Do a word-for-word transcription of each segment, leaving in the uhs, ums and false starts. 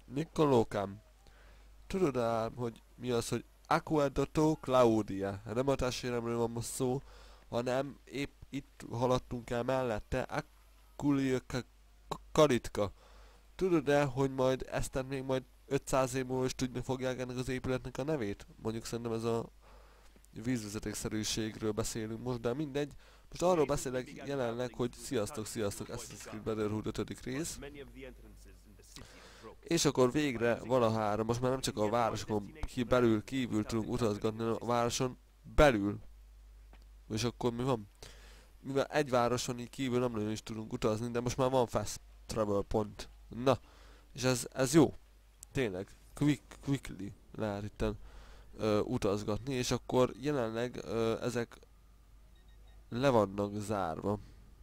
Nikolókám, tudod ám, hogy mi az, hogy Aqueducto Claudia? Nem a testvéremről van most szó, hanem épp itt haladtunk el mellette, Akulia Kalitka. Tudod-e, hogy majd ezt még majd ötszáz év múlva is tudni fogják ennek az épületnek a nevét? Mondjuk szerintem ez a vízvezetékszerűségről beszélünk most, de mindegy. Most arról beszélek jelenleg, hogy sziasztok, sziasztok, Assassin's Creed Brotherhood ötödik rész. És akkor végre valahára, most már nem csak a városokon ki belül, kívül tudunk utazgatni, hanem a városon belül. És akkor mi van? Mivel egy városon így kívül nem nagyon is tudunk utazni, de most már van fast travel pont. Na, és ez, ez jó. Tényleg, quick, quickly lehet itten ö, utazgatni, és akkor jelenleg ö, ezek le vannak zárva.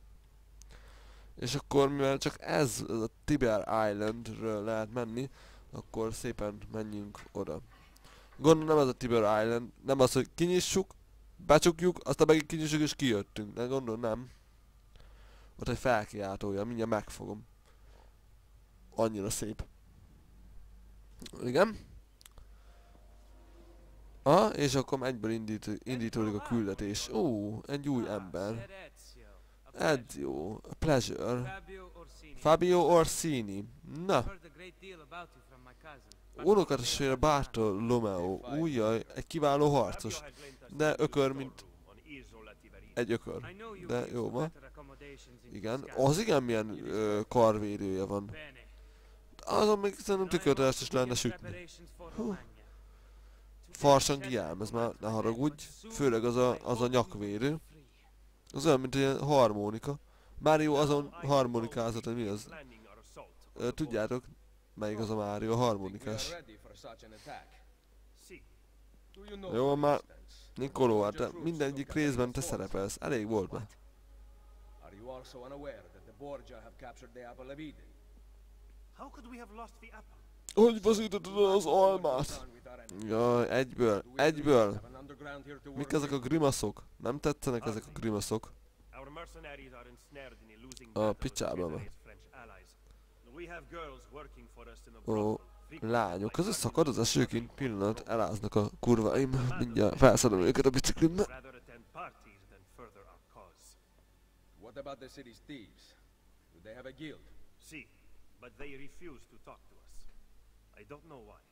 És akkor mivel csak ez, ez a Tiber Islandről lehet menni, akkor szépen menjünk oda. Gondolom nem ez a Tiber Island, nem az, hogy kinyissuk, becsukjuk, aztán megint kinyissuk és kijöttünk. De gondolom nem. Ott egy felkiáltója, mindjárt megfogom. Annyira szép. Igen. Ah, és akkor egyből indít, indítódik a küldetés. Ó, egy új ember. Ezio, a pleasure. Fabio Orsini. Na. Unokatestvére Bartolomeo. Újjaj, egy kiváló harcos. De ökör, mint egy ökör. De jó van. Igen. Az igen milyen ö, karvédője van. Azon még szerintem tökéletes is lenne sütni. Hú. Farsangiám, ez már ne haragudj. Főleg az a, az a nyakvédő. Az olyan, mint egy harmonika. Mario azon harmonikázott, hogy mi az? Ö, tudjátok, melyik az a Mario, a harmonikás. Jó, már Nikoló, hát te mindegyik részben te szerepelsz. Elég volt már. Hogy veszítetted el az almát? Jaj, egyből, egyből. Mik ezek a grimaszok? Nem tetszenek ezek a grimaszok. A picsában van. Ó, lányok, az szakad az esőként pillanat, eláznak a kurváim. Mindjárt felszedem őket a biciklimbe. What about the city's thieves? Do they have a guild? See, but they refuse to talk to us. I don't know why.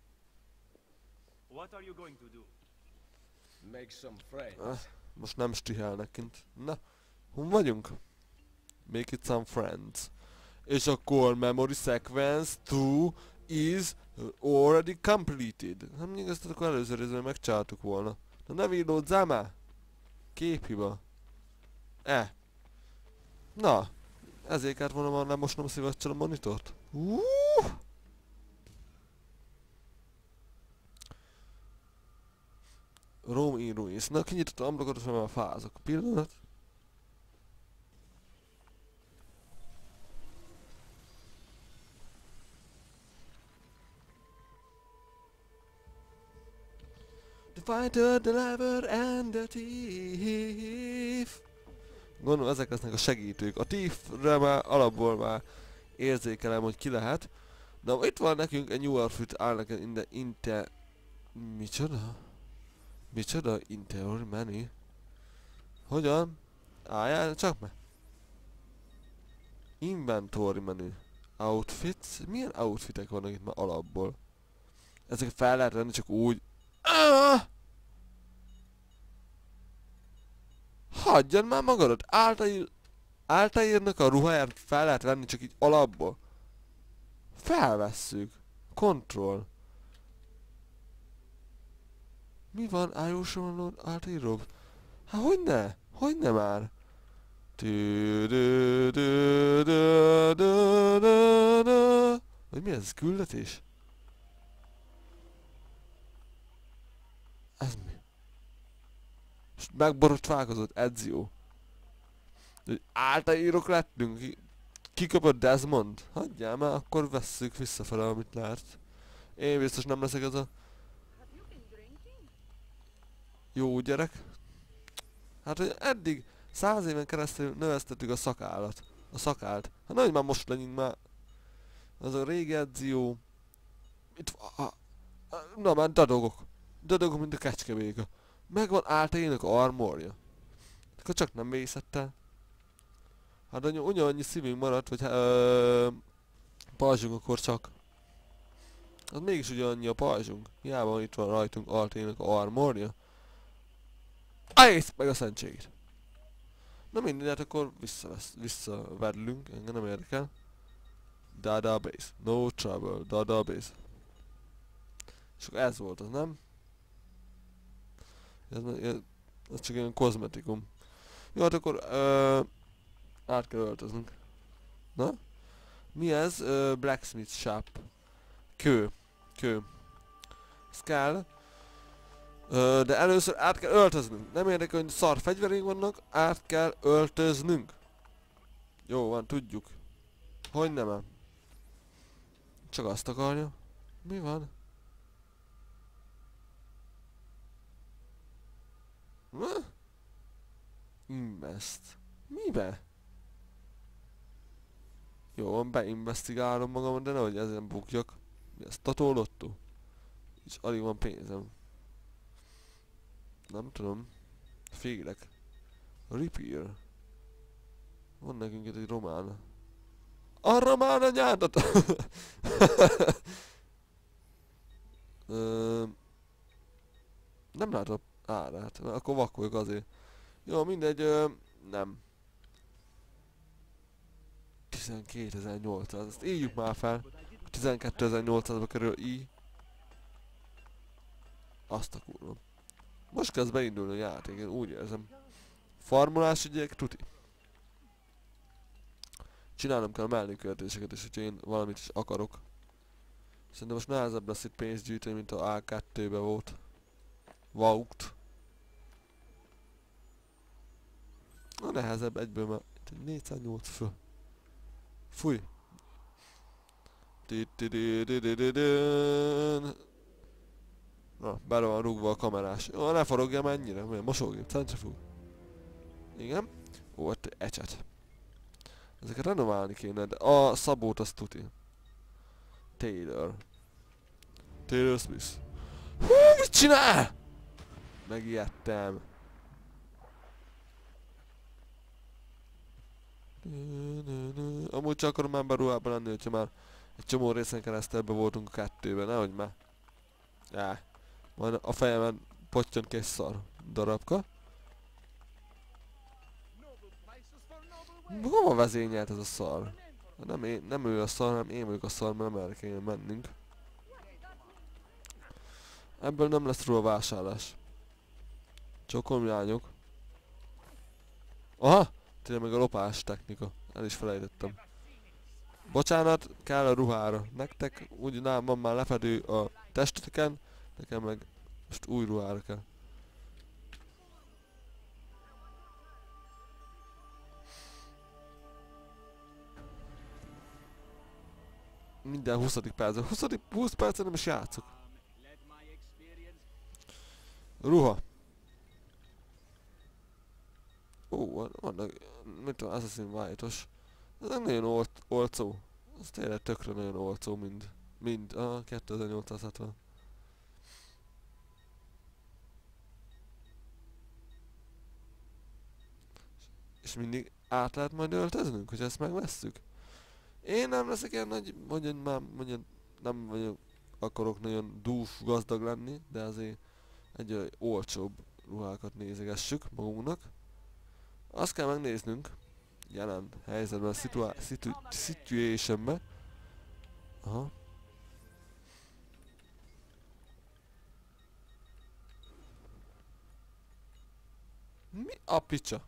What are you going to do? Make some friends. Ah, most nem stihelnek kint. Na, hol vagyunk? Make it some friends. És akkor memory sequence two is already completed. Nem még ezt akkor először részben megcsináltuk volna. Na ne villódzál már! Képhiba. Eh. Na. Ezért kellett volna már nem mosnom szíveccsel a monitort. Uh! Rome in Ruins. Na, kinyitott a ablakot, és már fázok. Pillanat. The fighter, the lover and the thief. Gondolom ezek lesznek a segítők. A thiefre már alapból már érzékelem, hogy ki lehet. Na itt van nekünk egy new outfit áll neked in the inte... Micsoda? Micsoda? Interior menu? Hogyan? Álljál, csak meg! Inventory menu. Outfits? Milyen outfitek vannak itt már alapból? Ezeket fel lehet venni csak úgy... Ah! Hagyjad már magadat! Áltaír... Áltaírnak a ruháját fel lehet venni csak így alapból. Felvesszük. Control. Mi van? Ájósolnod áltaíróbb? Hát hogyne? Hogyne már? Vagy mi ez? Küldetés? Ez mi? Most megborotválkozott Ezio. Áltaírók lettünk. Kikapott Desmond. Hagyjál már, akkor vesszük visszafele, amit lehet. Én biztos nem leszek ez a... jó gyerek. Hát, hogy eddig száz éven keresztül növesztettük a szakállat. A szakált. Hát nehogy már most legyünk már. Az a régi Ezio. Itt van. Na már dadogok. Dadogok, mint a kecskevéga. Megvan általének armorja. Akkor csak nem vészett el. Hát ugyanannyi szívünk maradt, vagy ö, pajzsunk akkor csak. Az mégis ugyanannyi a pajzsunk. Hiába itt van rajtunk altének armorja. Ájsz meg a szentségét. Na mindegy, hát akkor visszavesz, visszavedlünk, engem nem érdekel. Database, no trouble, database. És akkor ez volt az, nem? Ez, ez, ez csak ilyen kozmetikum. Jó, hát akkor ö, át kell öltöznünk. Na? Mi ez? Ö, blacksmith shop. Kő. Kő. Ez kell. Ö, de először át kell öltöznünk. Nem érdekel, hogy szar fegyverénk vannak, át kell öltöznünk. Jó van, tudjuk. Hogy nem ám? Csak azt akarja. Mi van? Ha? Invest. Mibe? Jó van, beinvestigálom magam, de nehogy ezen bukjak. Mi ez? Tatólotto? És alig van pénzem. Nem tudom. Félek. Repair. Van nekünk itt egy román. A román anyádat! Ö, nem látom árát, mert akkor vakkoljak azért. Jó, mindegy, ö, nem. tizenkétezer-nyolcszáz, ezt írjuk már fel. tizenkétezer-nyolcszázba kerül i. Azt a kurva. Most kezd beindulni a játék, én úgy érzem. Farmolás ügyek, tuti. Csinálnom kell a melléköltéseket is, hogyha én valamit is akarok. Szerintem most nehezebb lesz itt pénzt gyűjteni, mint a á kettőbe volt. Vaugt. Na nehezebb egyből, mert itt négyszáznyolc föl. Fúj. Na, bele van rúgva a kamerás. Jó, ne forogjam ennyire, mert mosógép, centrifug. Igen. Ó, ott ecset. Ezeket renoválni kéne, de a szabót azt tuti. Taylor. Taylor Smith. Hú, mit csinál? Megijedtem. Amúgy csak akarom már beruhában lenni, hogyha már egy csomó részen keresztül ebbe voltunk a kettőben, nehogy már. Já. Majd a fejemen pottyan ki egy szar darabka. Hova vezényelt ez a szar? Nem, én, nem ő a szar, hanem én vagyok a szar, mert merre kéne mennünk. Ebből nem lesz róla vásárlás. Csokom lányok. Aha! Tényleg meg a lopás technika. El is felejtettem. Bocsánat, kell a ruhára. Nektek úgy nálam van már lefedő a testeteken, nekem meg most új ruhára kell. Minden huszadik percen. huszadik húsz percen nem is játszok. Ruha. Ó, van, vannak, mit tudom, Assassin's White-os. Ez nem nagyon olt, olcsó. Ez tényleg tökre nagyon olcsó, mind. Mind. Ah, kétezer-nyolcszázhetven. És mindig át lehet majd öltöznünk, hogy ezt megvesszük? Én nem leszek ilyen nagy, mondjam már, mondjam, nem vagyok, akarok nagyon dús gazdag lenni, de azért egy olyan olcsóbb ruhákat nézegessük magunknak. Azt kell megnéznünk, jelen helyzetben, situa situ situationben. Aha. Mi a picsa?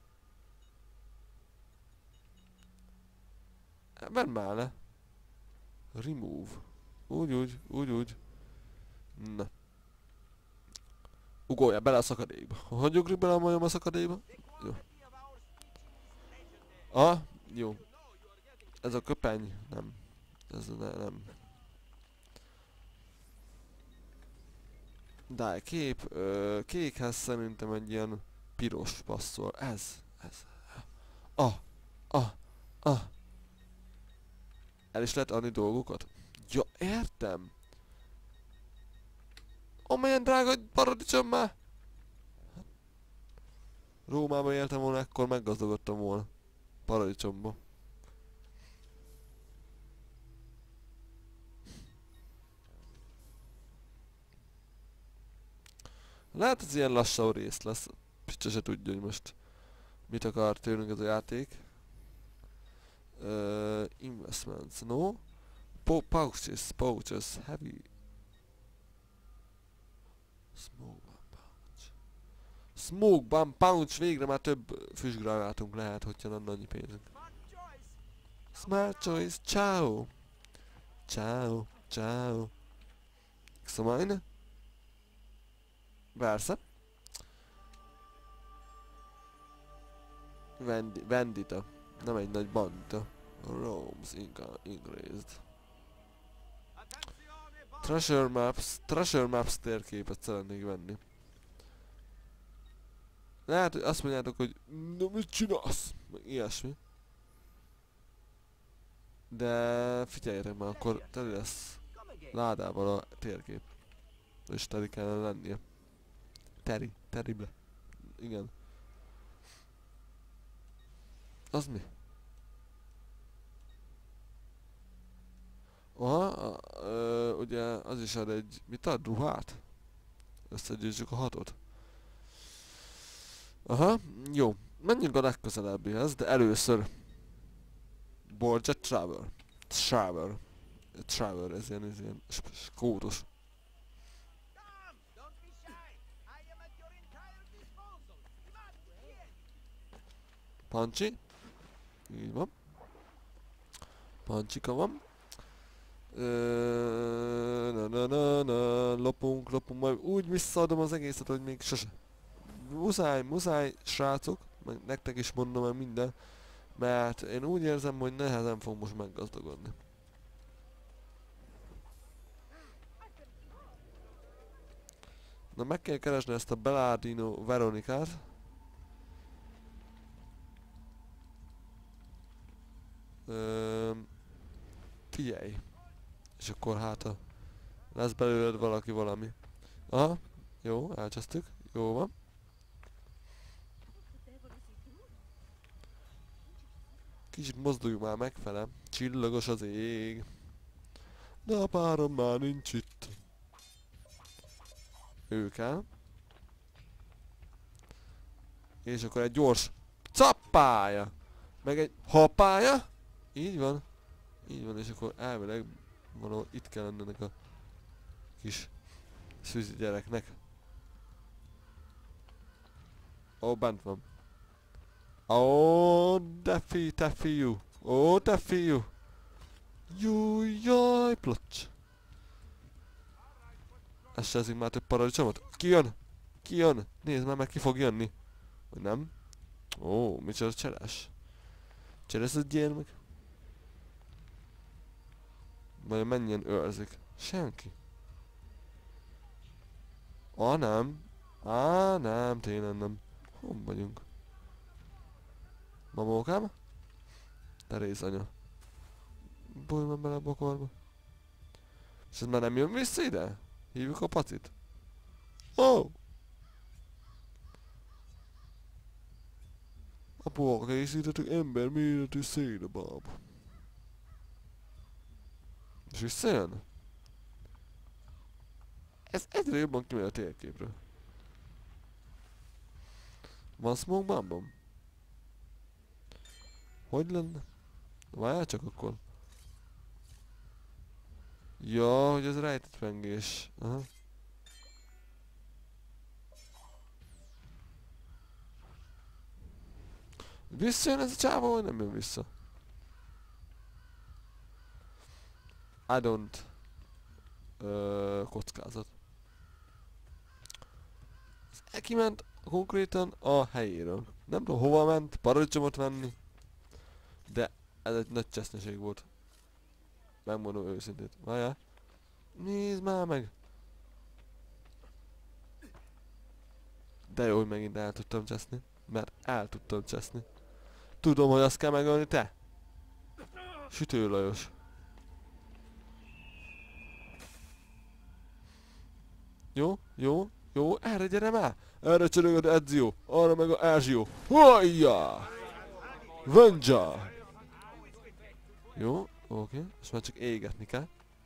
Vedd már le. Remove. Úgy, úgy, úgy, úgy. Na. Ugolja bele a szakadékba. Hogy ugrik bele a majom a szakadékba? Jó. Ah, jó. Ez a köpeny, nem. Ez ne, nem. De kép, ö, kékhez szerintem egy ilyen piros passzol. Ez, ez. Ah, ah, ah. El is lehet adni dolgokat? Ja, értem. Amilyen drága paradicsom már! Rómában éltem volna, ekkor meggazdagodtam volna. Paradicsomba. Lehet ez ilyen lassabb rész lesz. Picsa se tudja, hogy most mit akar tőlünk ez a játék. Uh, investments, no? Po pouches, pouches, heavy. Smoke bomb pouch. Smoke bomb pouch, végre már több füstgranátunk lehet, hogyha lenne annyi pénzünk. Smart choice, ciao. Ciao, ciao. Xamine? Persze. Vendi, vendita. Nem egy nagy bandita. Rome's increased. Treasure maps. Treasure maps térképet szeretnék venni. Lehet, hogy azt mondjátok, hogy na mit csinálsz? Meg ilyesmi. De figyeljetek már, akkor teli lesz ládával a térkép. És teli kellene lennie. Teri, terible. Igen. Az mi? Aha, a, ö, ugye az is ad egy, mit ad, ruhát? Összegyűjtsük a hatot. Aha, jó. Menjünk a legközelebbihez, de először Borgia Travel. Travel. Travel, ez ilyen, ez ilyen skótos. Pancsi. Így van. Pancsika van. Ö, na, na, na, na, lopunk, lopunk, majd úgy visszaadom az egészet, hogy még sose. Muszáj, muszáj, srácok, meg nektek is mondom el minden, mert én úgy érzem, hogy nehezen fog most meggazdagodni. Na meg kell keresni ezt a Belardino Veronikát. Ö, figyelj. És akkor hát a lesz belőled valaki valami. Aha, jó, elcsesztük, jó van. Kicsit mozduljuk már megfele, csillagos az ég. De a párom már nincs itt. Ő kell. És akkor egy gyors cappája. Meg egy hoppája. Így van. Így van, és akkor elvileg valahol itt kell lenni ennek a kis szűzi gyereknek. Ó, bent van. Ó, de fi, te fiú. Ó, te fiú. Jú, jaj, plocs. Essezzünk már több paradicsomot. Ki jön? Ki jön? Nézd már meg, ki fog jönni. Vagy nem? Ó, micsoda cseles. Cseles a gyermek. Vagy mennyien őrzik? Senki. Á, nem. Á, nem, tényleg nem. Hon vagyunk? Mamókám? Te részanya. Bújj már bele a bokorba. És ez már nem jön vissza ide? Hívjuk a pacit. Ó! Oh. Apu, készítettük emberméretű szénabáb. És visszajön? Ez egyre jobban kimegy a térképről. Van smoke bombom? Hogy lenne? Várjál csak akkor. Ja, hogy ez rejtett pengés. Aha. Visszajön ez a csávó, vagy nem jön vissza? I don't... Ö, kockázat. Ez kiment konkrétan a helyéről. Nem tudom hova ment, paradicsomot venni. De ez egy nagy cseszneség volt. Megmondom őszintét. Várjál. Nézd már meg! De jó, hogy megint el tudtam cseszni. Mert el tudtam cseszni. Tudom, hogy azt kell megölni, te! Sütő Lajos. Jó, jó, jó, erre gyere már! Erre csörög az Ezio, arra meg a Ezio. Hajjá! Venja! Jó, oké, most már csak égetni kell.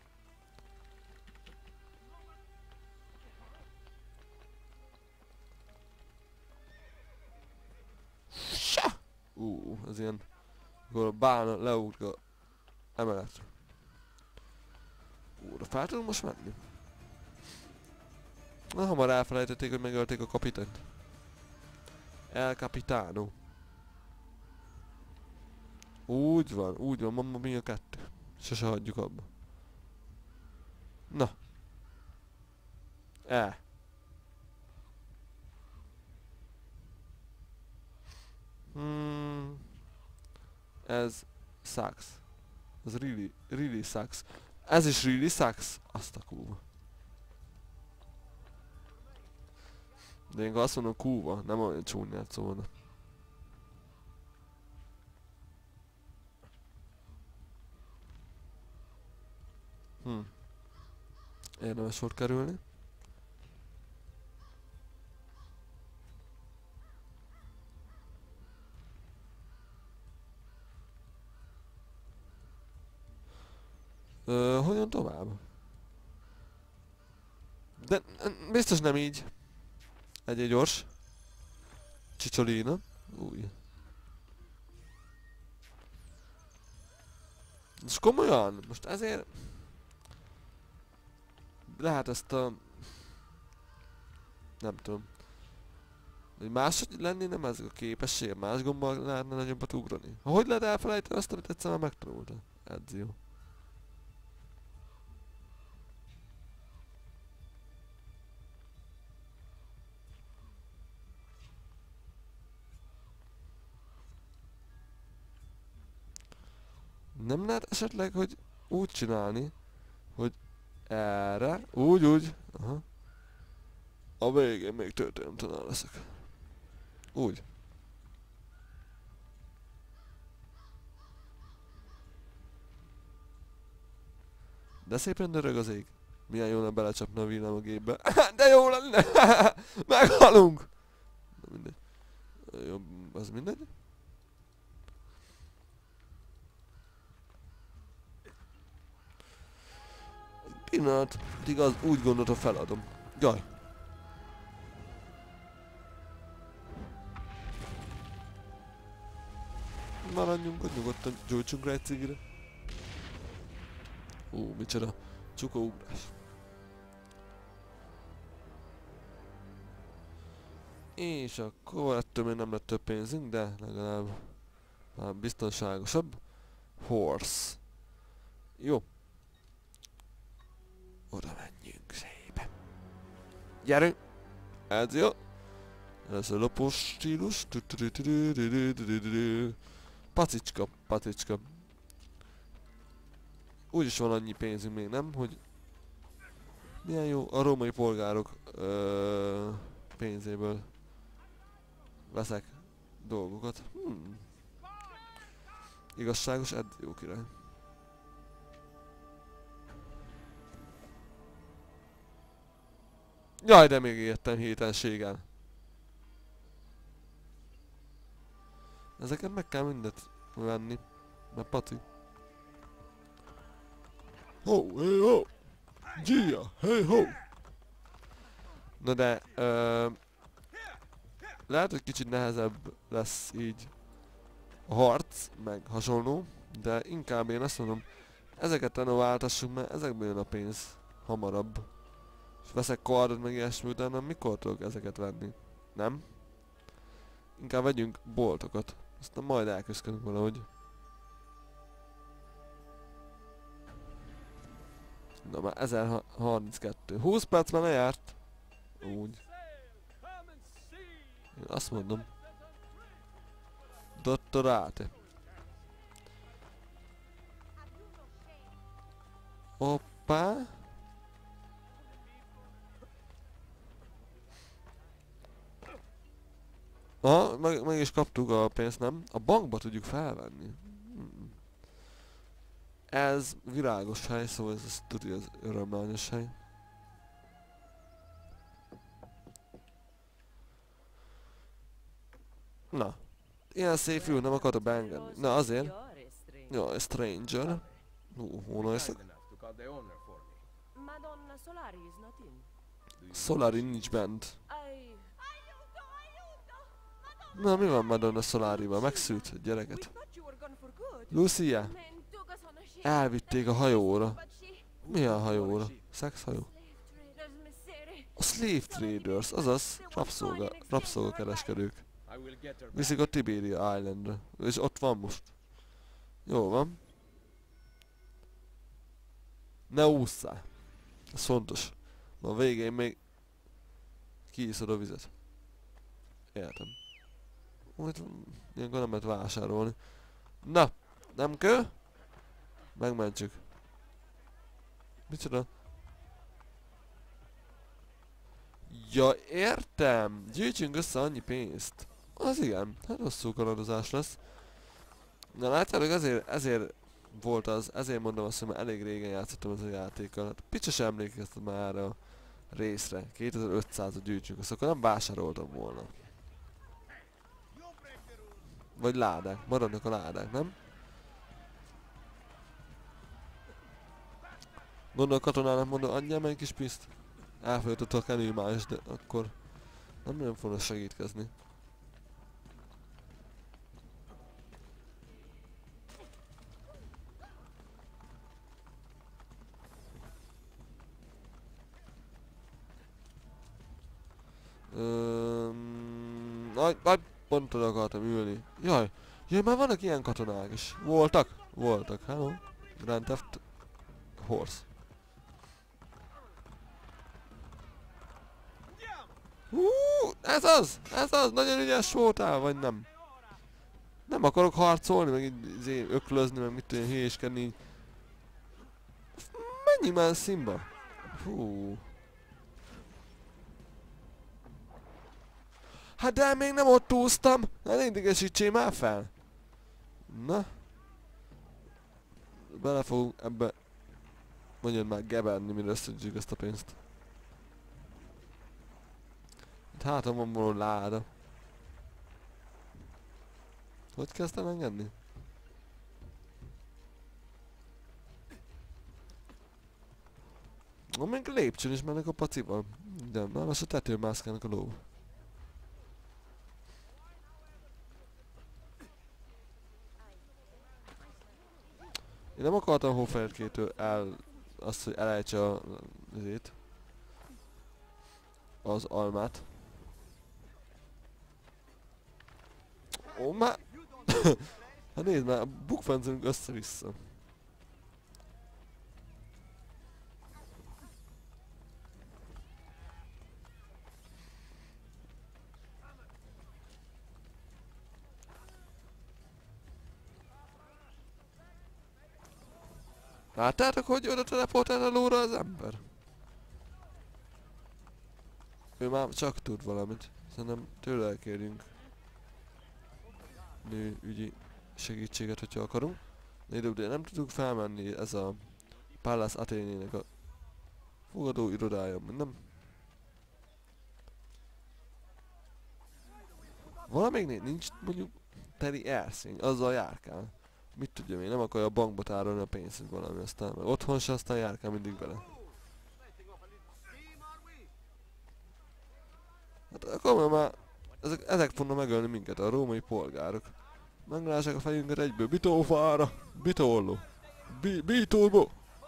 Ú, ez ilyen... Akkor a bána leugrik a emeletre. Ú, de fel tudunk most menni? Na, hamar elfelejtették, hogy megölték a kapitányt. El Capitano. Úgy van, úgy van, Mamma Mia kettő. Sose hagyjuk abba. Na. E. Hmm. Ez sucks. Ez really, really sucks. Ez is really sucks. Azt a kúva. De én azt mondom kúva, nem olyan csúnyát szólna. Hm. Érdemes sor kerülni. Ö, hogyan tovább? De biztos nem így. Egy-egy gyors. Csicsolina. Új. És komolyan? Most ezért... Lehet ezt a... Nem tudom. Hogy máshogy lenni nem ez a képesség, más gombbal lehetne nagyobbat ugrani. Hogy lehet elfelejteni azt, amit egyszer már megtanulta? Ezio. Nem lehet esetleg, hogy úgy csinálni, hogy erre, úgy, úgy, aha. A végén még történetlen leszek. Úgy. De szépen dörög az ég. Milyen jó lenne belecsapna a villám a gépbe. De jó lenne! Meghalunk! Na mindegy. Jó, az mindegy. Pillanat, igaz, úgy gondoltam feladom. Jaj. Maradjunk ott nyugodtan, gyújtsunk rá egy cigire. Ú, micsoda csukóugrás. És akkor ettől még nem lett több pénzünk, de legalább már biztonságosabb. Horse. Jó. Oda menjünk szépen. Gyerünk! Ez jó. Ez a lopós stílus. Pacicska, pacicska. Úgyis van annyi pénzünk még, nem? Hogy... Milyen jó, a római polgárok ö, pénzéből veszek dolgokat. Hmm. Igazságos, ez jó király. Jaj, de még értem hétenségen. Ezeket meg kell mindet venni. Mert paci. Ho, hey ho! Gia, hey ho! Na de, ö, lehet, hogy kicsit nehezebb lesz így a harc, meg hasonló, de inkább én azt mondom, ezeket renováltassuk, mert ezekből jön a pénz hamarabb. És veszek kardot, meg ilyesmi, utána mikor tudok ezeket venni? Nem? Inkább vegyünk boltokat, aztán majd elköszönünk valahogy. Na már ezerharminckettő. húsz perc már lejárt. Úgy. Én azt mondom. Dottorate. Hoppá. Aha, meg, meg is kaptuk a pénzt, nem? A bankba tudjuk felvenni. Hmm. Ez virágos hely, szóval ez, ez tudja, az örömlányos hely. Na. Ilyen szép fiú, nem akartok beengedni. Na azért. Jó, stranger. Hú, hóna ezt. Kind enough to call the owner for me. Madonna Solari is not in. Do you Solari nincs bent. I... Na, mi van Madonna Solarival? Megszült a We gyereket. thought you were gone for good. Lucia, Men took us on a ship. elvitték a hajóra. But she... Milyen hajóra? Szexhajó? Slave traders, A Slave Traders, Messere. azaz rabszolga, rabszolgakereskedők. I will get her back. Viszik a Tiberia Islandra. És ott van most. Jó van. Ne ússzál. Ez fontos. A végén még kiiszod a vizet. Értem. Majd ilyenkor nem lehet vásárolni. Na, nem kell? Megmentsük. Micsoda? Ja, értem! Gyűjtsünk össze annyi pénzt. Az igen, hát rosszul kalandozás lesz. Na látjátok, ezért, ezért volt az, ezért mondom azt, hogy már elég régen játszottam ez a játékkal. Hát picsa sem emlékeztem már a részre. kétezer-ötszázat gyűjtsünk, azt akkor nem vásároltam volna. Vagy ládák, maradnak a ládák, nem? Gondol a katonának mondom, adjál meg egy kis piszt. Elfolytott a kenőmás, de akkor nem nagyon fognak segítkezni. Öm, nagy, nagy pont oda akartam ülni. Jaj, jaj, már vannak ilyen katonák is. Voltak? Voltak, hello. Grand Theft Horse. Hú, ez az! Ez az! Nagyon ügyes voltál, vagy nem? Nem akarok harcolni, meg így izé öklözni, meg mit tudom, hülyéskedni így. Menjünk már színba! Hú. Hát de még nem ott úsztam! Hát ne idegesítsél már fel! Na. Bele fogunk ebbe... Mondjad már geberni, mire összegyűjtjük ezt a pénzt. Itt hátam van való láda. Hogy kezdtem engedni? Na, még lépcsőn is mennek a pacival. De már most a tetőn mászkálnak a ló. Én nem akartam Hófehér-kétől el... azt, hogy elejtse a... azért. Az almát. Ó, már... Hát nézd már, bukfencünk össze-vissza. Láttátok, hogy oda teleportál a lóra az ember? Ő már csak tud valamit. Szerintem tőle elkérjünk nőügyi segítséget, hogyha akarunk. De ide nem tudunk felmenni, ez a Pallas Athénének a fogadó irodája, nem? Valamelyiknél nincs mondjuk teli erszény, azzal járkál. Mit tudjam én, nem akarja a bankba tárolni a pénzt, vagy valami, aztán meg otthon se, aztán járkál mindig vele. Hát akkor már ezek, ezek fognak megölni minket, a római polgárok. Meglássák a fejünket egyből, bitófára, bitolló, bi, biturbo.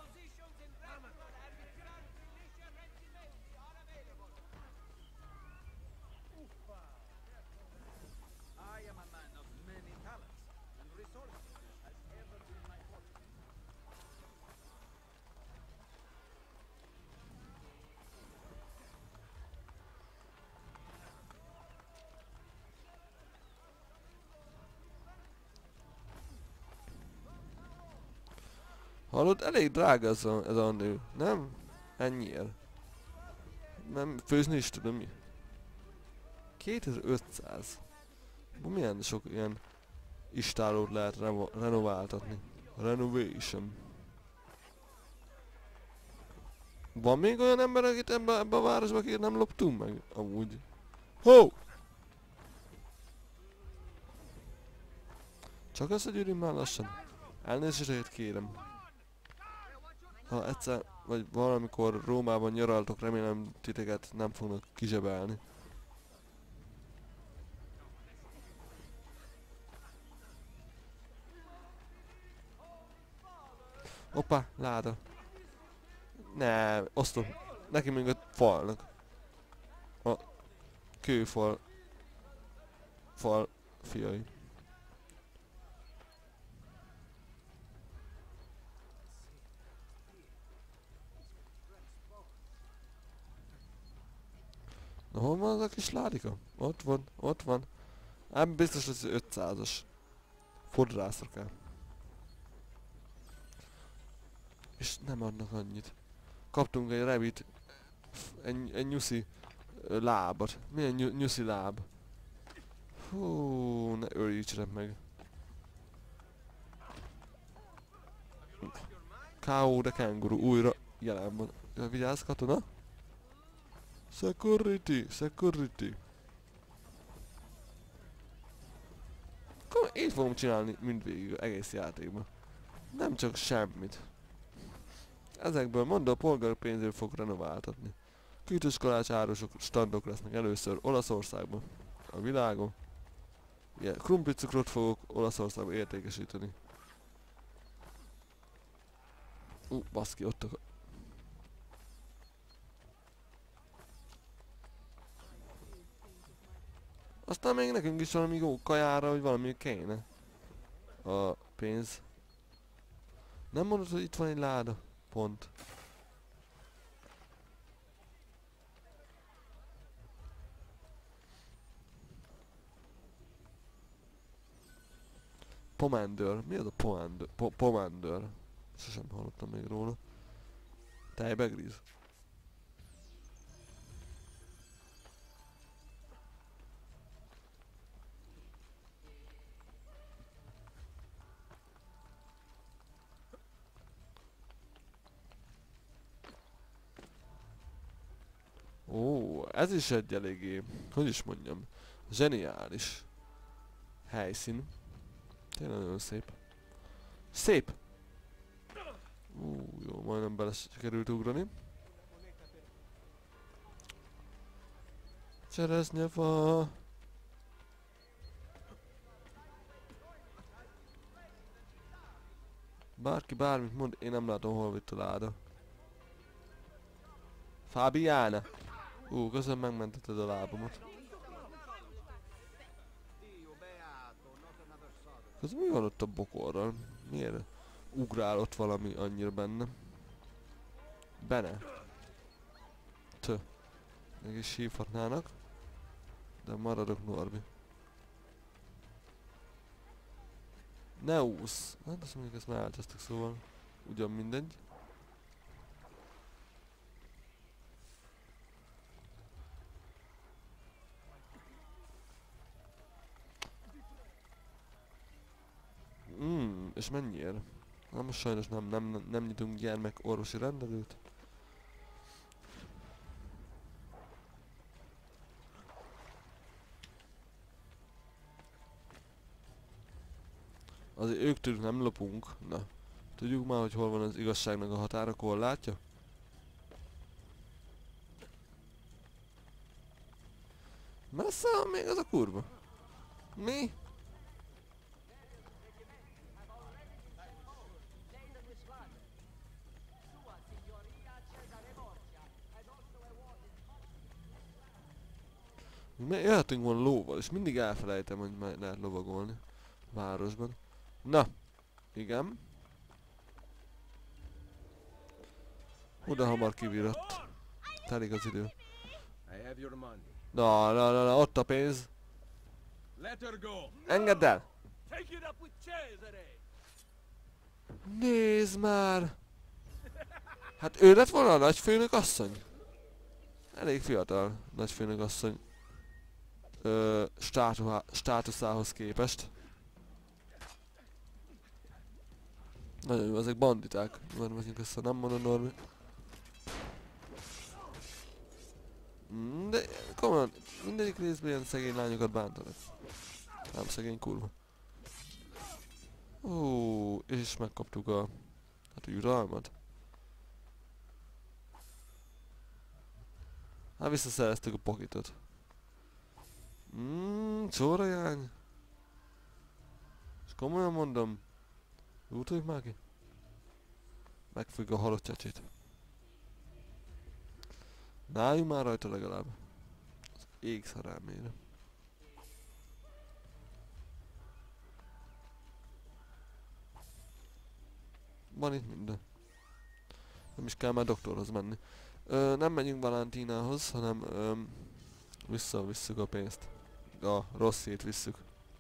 Hallod, elég drága ez a, ez a nő, nem? Ennyiért. Nem, főzni is tudom mi. kétezer-ötszáz. Milyen sok ilyen istálót lehet reno renováltatni. Renovation. Van még olyan ember, akit ebbe, ebbe a városba, akit nem loptunk meg? Amúgy. Ho! Csak összegyűrünk már lassan. Elnézést kérem. Ha egyszer, vagy valamikor Rómában nyaraltok, remélem titeket nem fognak kizsebelni. Hoppá, láda. Ne, osztom. Neki még a falnak. A kőfal. Fal fiai. Na hol van az a kis ládika? Ott van, ott van. Ám biztos ez ötszázas. Fodrászra kell. És nem adnak annyit. Kaptunk egy revit, egy, egy nyuszi ö, lábat. Milyen ny nyuszi láb? Hú, ne öljítsenek meg. ká ó de kenguru újra jelen van. Ja, vigyázz katona! Security, security. Akkor így fogom csinálni mindvégig az egész játékban. Nem csak semmit. Ezekből mondom, a polgári pénzért fog renováltatni. Kütőskolás árusok, standok lesznek először Olaszországban. A világon. Ilyen krumplicukrot fogok Olaszországban értékesíteni. Ú, uh, baszki, ott a... Aztán még nekünk is valami jó kajára, hogy valami kéne. A pénz. Nem mondod, hogy itt van egy láda? Pont. Pomander. Mi az a pomander? Po pomander. Sosem hallottam még róla. Tejbegríz. Ó, ez is egy eléggé, hogy is mondjam, zseniális helyszín. Tényleg nagyon szép. Szép! Ú, jó, majdnem bele sikerült ugrani. Cseresznyefa! Bárki bármit mond, én nem látom, hol vitt a láda. Fabiana! Ú, közben megmentetted a lábamat. Közben mi van ott a bokorral? Miért ugrál ott valami annyira benne? Bene. Tö. Meg is hívhatnának. De maradok Norbi. Ne úsz! Hát azt mondjuk, ezt már eltesztek, szóval ugyan mindegy. Mm, és mennyiért? Na most sajnos nem, nem, nem nyitunk gyermek orvosi rendelőt. Azért ők tőlük nem lopunk. Na. Tudjuk már, hogy hol van az igazságnak a határa, hol látja? Messze van még az a kurva? Mi? Mi jöhetünk volna lóval, és mindig elfelejtem, hogy már lehet lovagolni városban. Na, igen. Oda hamar kivirott. Telik az idő. Na, na, na, na, ott a pénz. Engedd el! Nézd már! Hát ő lett volna a nagyfőnök asszony? Elég fiatal nagyfőnök asszony. Ö, státuszához képest. Nagyon jó, ezek banditák. Már megyünk össze, nem mondom, Norbi. De komolyan, mindegyik részben ilyen szegény lányokat bántanak. Nem szegény kurva. Ó, és megkaptuk a... hát űralmat. Hát visszaszereztük a pokitot. Mmm, csórajány. És komolyan mondom, útoljuk már ki. Megfogjuk a halott csecsit. Náljunk már rajta legalább. Az ég szerelmére. Van itt minden. Nem is kell már doktorhoz menni. Ö, nem megyünk Valentinához, hanem ö, visszavisszük a pénzt. A rosszét visszük.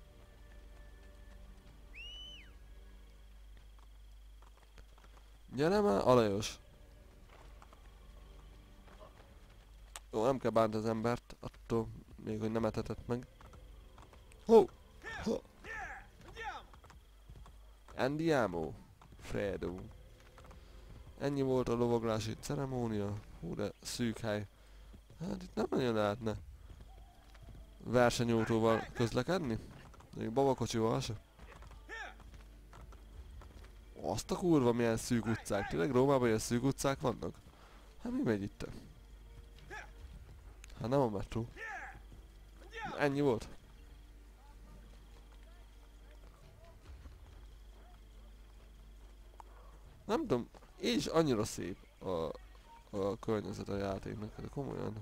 Gyere már, Alajos! Jó, nem kell bántani az embert, attól még, hogy nem etetett meg. Ho! Ho! Andiamo! Fredo. Ennyi volt a lovaglási ceremónia. Hú, de szűk hely. Hát itt nem nagyon lehetne versenyautóval közlekedni. Még babakocsival se. Azt a kurva milyen szűk utcák. Tényleg Rómában ilyen szűk utcák vannak? Hát mi megy itt? Hát nem a metró. Ennyi volt. Nem tudom, és annyira szép a, a környezet a játéknak, de komolyan.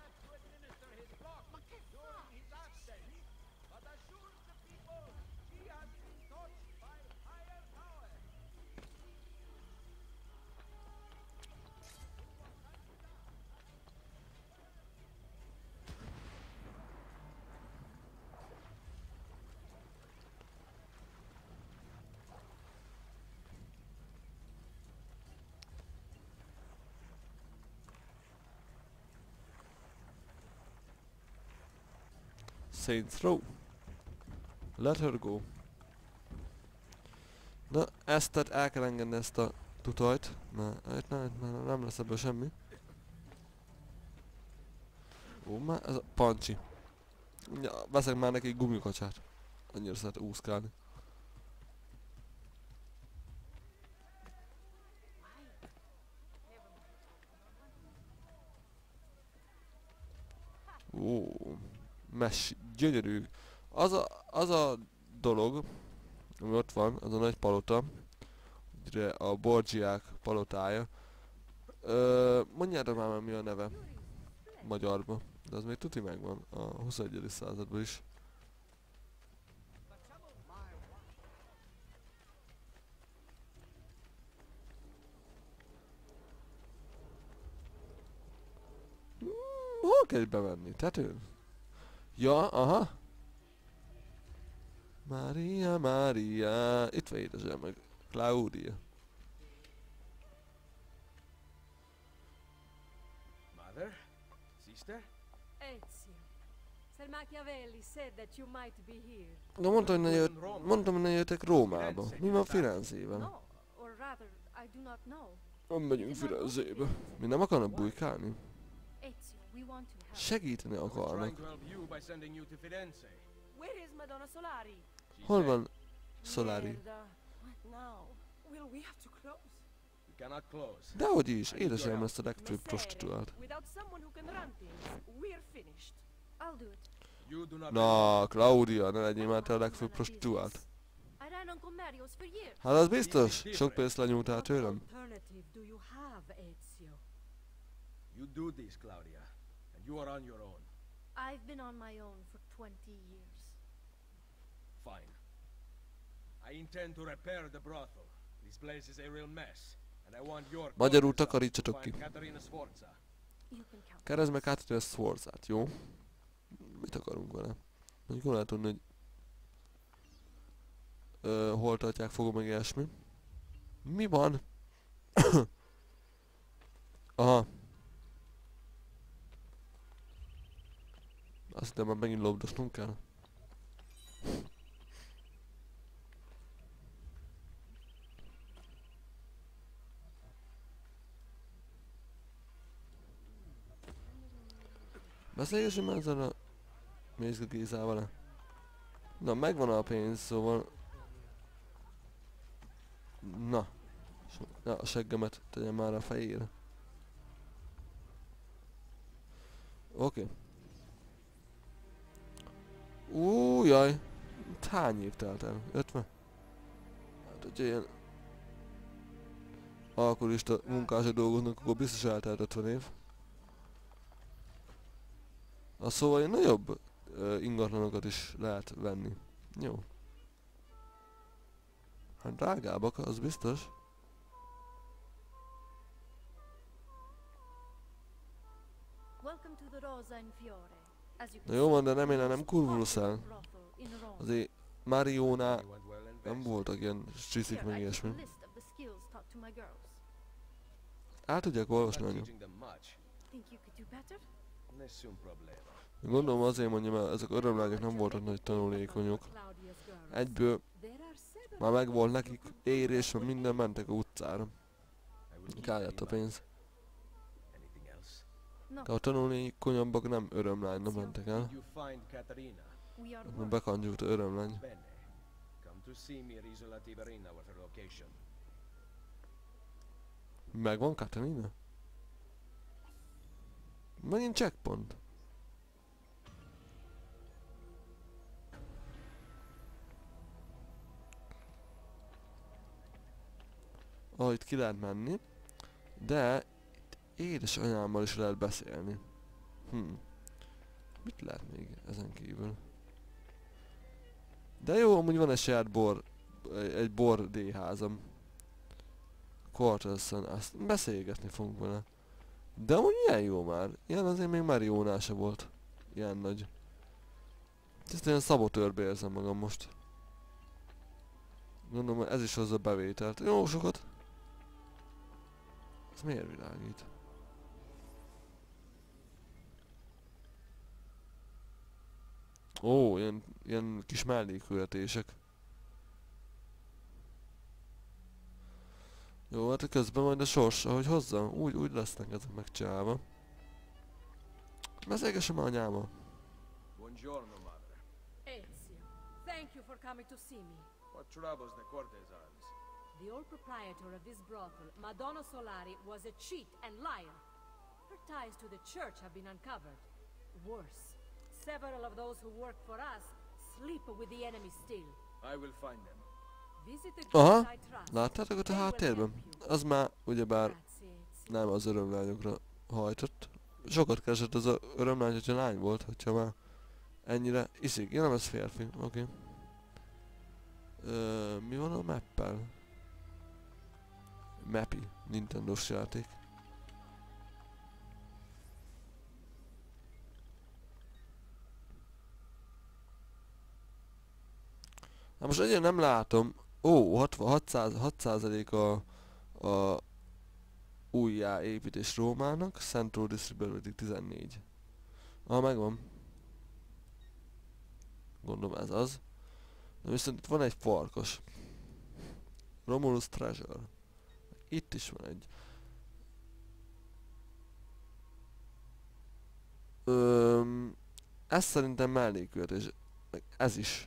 Saints Row. Let her go. Na, ezt tehát el kell engedni, ezt a tutajt. Mert itt nem, nem, nem lesz ebből semmi. Ó, már ez a pancsi. Ja, veszek már neki egy gumikacsát. Annyira szeret úszkálni. Ó, mes, gyönyörű. Az a, az a dolog, ami ott van, az a nagy palota, ugye a Borgiák palotája. Ö, mondjátok már, mi a neve magyarban, de az még tuti megvan a huszonegyedik században is. Hmm, hol kell itt bemenni? Tetőn? Ja, aha. Mária, Mária. Itt van édesem meg. Claudia. Mother? Sister? Ezio. Sir Machiavelli said that you might be here. De mondtam, hogy ne jött, mondtam, hogy ne jöttek Rómába. Mi van Firenzében? No, or rather, I do not know. Nem megyünk Firenzébe. Mi nem akarnak bujkálni? Ezio, we want to help. Segíteni We're trying akarnak. to help you by sending you to Firenze. Where is Madonna Solari? She Hol said van Solari? Merda. What now? Will we have to close? we cannot close. Dehogy is, édesem lesz a legfőbb Messere, prostituált. without someone who can run things, we're finished. I'll do it. You do not Na, Claudia, ne legyél már te a legfőbb prostituált. I ran on Comerios for years. Hát az biztos, sok pénzt lenyújtál tőlem. alternative do you have, Ezio? You do this, Claudia, and you are on your own. I've been on my own for twenty years. Fine. I intend to repair the brothel. This place is a real mess, and I want your Magyarul cognizance to takarítsatok find ki. Caterina Sforza. You can count. Keresd meg át a Sforzát, jó? Mit akarunk vele? Mondjuk jól lehet tudni, hogy ö, hol tartják fogom meg ilyesmi. Mi van? Aha. Azt hittem már megint lobdosnunk kell. Beszélgessünk már ezzel a Mézga Gézával. Na, megvan a pénz, szóval Na. Ja, a seggemet tegyem már a fejére. Oké. Okay. Ú, jaj. Hány év telt el? ötven? Hát, hogyha ilyen alkoholista munkások dolgoznak, akkor biztos eltelt ötven év. A szóval ilyen nagyobb uh, ingatlanokat is lehet venni. Jó. Hát drágábbak, az biztos. Welcome to the Rosa in Fiore. As you Na jó van, de remélem nem kurvulsz el. brothel in Rome. Azért Mariónál You went well nem invested. voltak ilyen stricik Here, meg I keep a ilyesmi. list of the skills taught to my girls. El tudják Not olvasni anyu. teaching them much. Think you could do better? Nessun problema. Gondolom azért mondja, mert ezek örömlányok nem voltak nagy tanulékonyok. Claudia's girls. Egyből There are several már megvolt nekik érés, mert minden mentek a utcára. I will keep Káját that a in mind. pénz. Anything else? No, De a tanulékonyabbak nem örömlányra mentek el. Did you find Caterina? we are Akkor working. bekangyult a örömlány. Bene. Come to see me at Isola Tiberina with her location. Megvan Katarina? Megint checkpoint. Ah, itt ki lehet menni. De itt édesanyámmal is lehet beszélni. Hm. Mit lehet még ezen kívül? De jó, amúgy van egy saját bor, egy bordélyházam. Quarterson, azt beszélgetni fogunk vele. De amúgy ilyen jó már. Ilyen azért még Mariónál se volt. Ilyen nagy. Ezt ilyen szabotőrbe érzem magam most. Gondolom, hogy ez is hozza bevételt. Jó sokat. Ez miért világít? Ó, ilyen, ilyen kis mellékületések. Jó, hát közben majd a sors, ahogy hozza, úgy, úgy lesznek ezek megcsinálva. Beszélgessem a anyámmal. Buongiorno, madre. Ezio, thank you for coming to see me. What troubles the courtesans? The old proprietor of this brothel, Madonna Solari, was a cheat and liar. Her ties to the church have been uncovered. Worse, several of those who work for us sleep with the enemy still. I will find them. Visit the Aha, church I trust. láttátok ott a They will háttérben? help you. Az már ugyebár Grazie, Ezio. nem az örömlányokra hajtott. Sokat keresett az a örömlány, hogyha lány volt, hogyha már ennyire iszik. Ja, nem, ez férfi, oké. Okay. Mi van a mappel? Mappy, Nintendo-s játék. Na most egyre nem látom. Ó, hatvan, hat százalék a, a újjáépítés Rómának, Central District pedig tizennégy. Ah, megvan. Gondolom ez az. De viszont itt van egy farkas. Romulus Treasure. Itt is van egy. Öm, ez szerintem mellékületés. Meg ez is.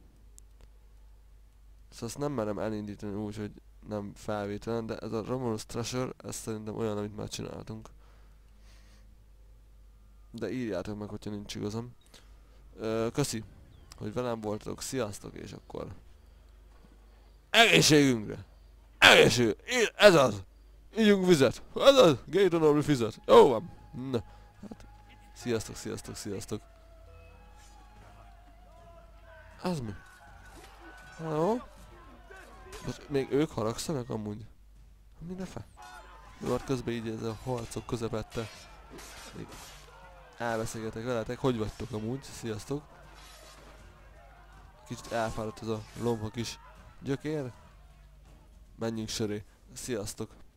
Szóval azt nem merem elindítani úgy, hogy nem felvételen, de ez a Romulus Treasure, ez szerintem olyan, amit már csináltunk. De írjátok meg, hogyha nincs igazam. Ö, köszi, hogy velem voltatok, sziasztok, és akkor... Egészségünkre! Egészség! Í- Ez az! Ígyunk vizet! Ez az! Gatornobli fizet! Jó van! Na, hát... Sziasztok, sziasztok, sziasztok! Az mi? Hello? Most még ők haragszanak amúgy? Mindenfe? Jó, hát közben így ez a harcok közepette. Még elbeszélgetek veletek, hogy vagytok amúgy? Sziasztok! Kicsit elfáradt ez a lomha kis gyökér. Menjünk söré. Sziasztok!